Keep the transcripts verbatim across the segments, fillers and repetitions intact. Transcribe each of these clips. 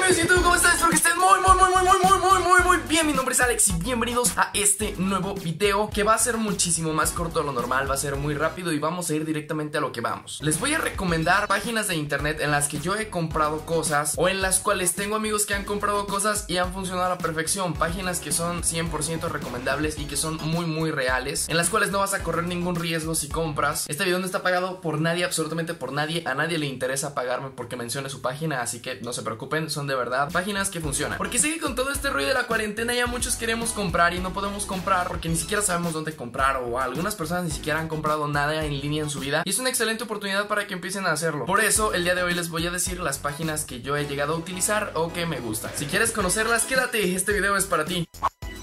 amigos de YouTube, ¿cómo están? Espero que estén muy, muy, muy, muy, muy, muy, muy, muy, muy bien. Mi nombre es Alex y bienvenidos a este nuevo video que va a ser muchísimo más corto de lo normal, va a ser muy rápido y vamos a ir directamente a lo que vamos. Les voy a recomendar páginas de internet en las que yo he comprado cosas o en las cuales tengo amigos que han comprado cosas y han funcionado a la perfección. Páginas que son cien por ciento recomendables y que son muy, muy reales, en las cuales no vas a correr ningún riesgo si compras. Este video no está pagado por nadie, absolutamente por nadie. A nadie le interesa pagarme porque mencione su página, así que no se preocupen, son de verdad páginas que funcionan. Porque sé que con todo este rollo de la cuarentena ya muchos queremos comprar y no podemos comprar porque ni siquiera sabemos dónde comprar, o algunas personas ni siquiera han comprado nada en línea en su vida, y es una excelente oportunidad para que empiecen a hacerlo. Por eso el día de hoy les voy a decir las páginas que yo he llegado a utilizar o que me gustan. Si quieres conocerlas, quédate, este video es para ti.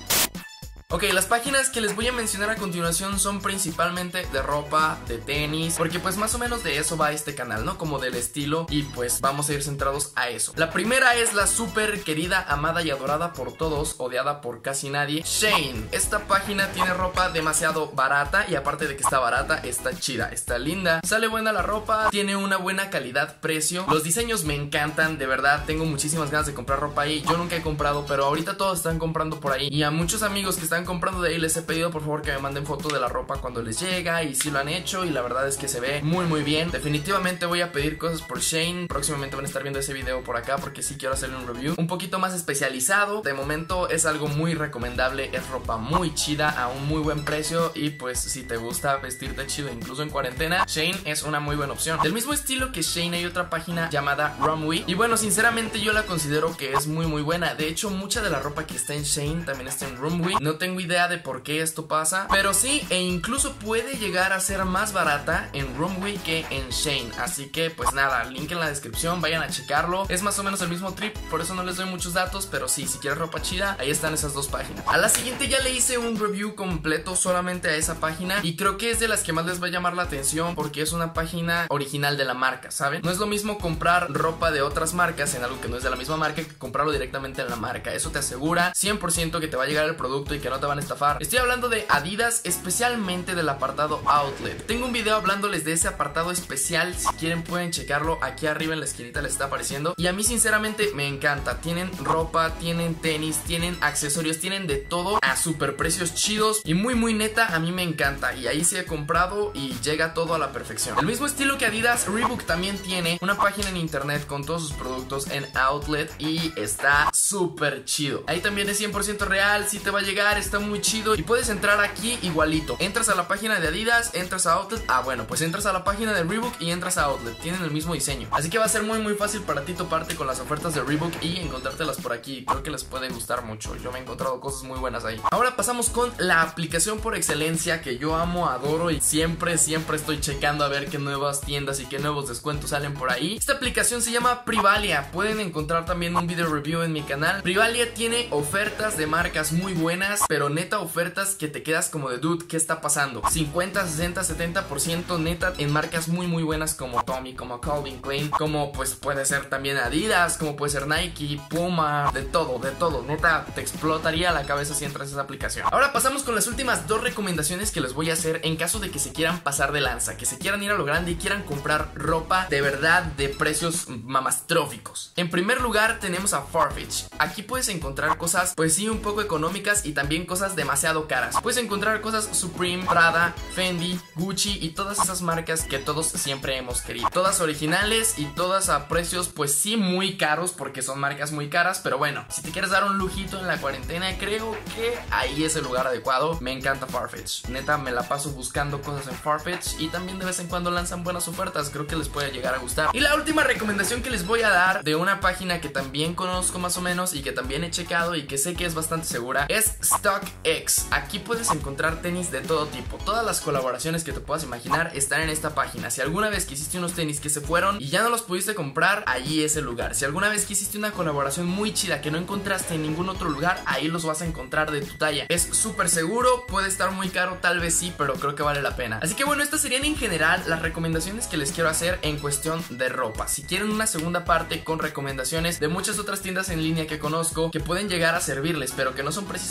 Ok, las páginas que les voy a mencionar a continuación son principalmente de ropa, de tenis, porque pues más o menos de eso va este canal, ¿no? Como del estilo, y pues vamos a ir centrados a eso. La primera es la súper querida, amada y adorada por todos, odiada por casi nadie, Shein. Esta página tiene ropa demasiado barata y aparte de que está barata, está chida, está linda, sale buena la ropa, tiene una buena calidad-precio. Los diseños me encantan, de verdad, tengo muchísimas ganas de comprar ropa ahí. Yo nunca he comprado, pero ahorita todos están comprando por ahí, y a muchos amigos que están comprando de ahí les he pedido por favor que me manden foto de la ropa cuando les llega, y sí lo han hecho y la verdad es que se ve muy muy bien. Definitivamente voy a pedir cosas por Shein, próximamente van a estar viendo ese video por acá porque sí quiero hacerle un review un poquito más especializado. De momento es algo muy recomendable, es ropa muy chida a un muy buen precio, y pues si te gusta vestirte chido incluso en cuarentena, Shein es una muy buena opción. Del mismo estilo que Shein hay otra página llamada Runway, y bueno, sinceramente yo la considero que es muy muy buena. De hecho, mucha de la ropa que está en Shein también está en Runway. No tengo idea de por qué esto pasa, pero sí, e incluso puede llegar a ser más barata en Runway que en Shein. Así que pues nada, link en la descripción, vayan a checarlo. Es más o menos el mismo trip, por eso no les doy muchos datos, pero sí, si quieres ropa chida, ahí están esas dos páginas. A la siguiente ya le hice un review completo solamente a esa página, y creo que es de las que más les va a llamar la atención porque es una página original de la marca, ¿saben? No es lo mismo comprar ropa de otras marcas en algo que no es de la misma marca que comprarlo directamente en la marca. Eso te asegura cien por ciento que te va a llegar el producto y que no te van a estafar. Estoy hablando de Adidas, especialmente del apartado Outlet. Tengo un video hablándoles de ese apartado especial, si quieren pueden checarlo, aquí arriba en la esquinita les está apareciendo, y a mí sinceramente me encanta. Tienen ropa, tienen tenis, tienen accesorios, tienen de todo a super precios chidos y muy muy neta, a mí me encanta, y ahí sí he comprado y llega todo a la perfección. El mismo estilo que Adidas, Reebok también tiene una página en internet con todos sus productos en Outlet y está súper chido. Ahí también es cien por ciento real, sí te va a llegar, está muy chido. Y puedes entrar aquí igualito. Entras a la página de Adidas, entras a Outlet. Ah, bueno, pues entras a la página de Reebok y entras a Outlet. Tienen el mismo diseño. Así que va a ser muy muy fácil para ti toparte con las ofertas de Reebok y encontrártelas por aquí. Creo que les puede gustar mucho. Yo me he encontrado cosas muy buenas ahí. Ahora pasamos con la aplicación por excelencia que yo amo, adoro y siempre, siempre estoy checando a ver qué nuevas tiendas y qué nuevos descuentos salen por ahí. Esta aplicación se llama Privalia. Pueden encontrar también un video review en mi canal. Privalia tiene ofertas de marcas muy buenas, pero neta ofertas que te quedas como de dude, ¿qué está pasando? cincuenta, sesenta, setenta por ciento neta en marcas muy muy buenas como Tommy, como Calvin Klein, como pues puede ser también Adidas, como puede ser Nike, Puma, de todo, de todo, neta te explotaría la cabeza si entras a esa aplicación. Ahora pasamos con las últimas dos recomendaciones que les voy a hacer en caso de que se quieran pasar de lanza, que se quieran ir a lo grande y quieran comprar ropa de verdad de precios mamastróficos. En primer lugar tenemos a Farfetch. Aquí puedes encontrar cosas pues sí un poco económicas y también cosas demasiado caras. Puedes encontrar cosas Supreme, Prada, Fendi, Gucci y todas esas marcas que todos siempre hemos querido. Todas originales y todas a precios pues sí muy caros porque son marcas muy caras, pero bueno, si te quieres dar un lujito en la cuarentena, creo que ahí es el lugar adecuado. Me encanta Farfetch, neta me la paso buscando cosas en Farfetch y también de vez en cuando lanzan buenas ofertas, creo que les puede llegar a gustar. Y la última recomendación que les voy a dar de una página que también conozco más o menos y que también he checado y que sé que es bastante segura es StockX. Aquí puedes encontrar tenis de todo tipo. Todas las colaboraciones que te puedas imaginar están en esta página. Si alguna vez quisiste unos tenis que se fueron y ya no los pudiste comprar, allí es el lugar. Si alguna vez quisiste una colaboración muy chida que no encontraste en ningún otro lugar, ahí los vas a encontrar de tu talla. Es súper seguro, puede estar muy caro, tal vez sí, pero creo que vale la pena. Así que bueno, estas serían en general las recomendaciones que les quiero hacer en cuestión de ropa. Si quieren una segunda parte con recomendaciones de muchas otras tiendas en línea que conozco que pueden llegar a servirles, pero que no son precisamente de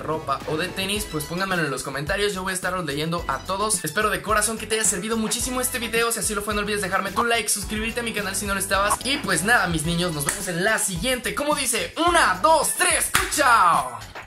ropa o de tenis, pues pónganmelo en los comentarios, yo voy a estaros leyendo a todos. Espero de corazón que te haya servido muchísimo este video. Si así lo fue, no olvides dejarme tu like, suscribirte a mi canal si no lo estabas. Y pues nada, mis niños, nos vemos en la siguiente. Como dice, una, dos, tres, ¡chao!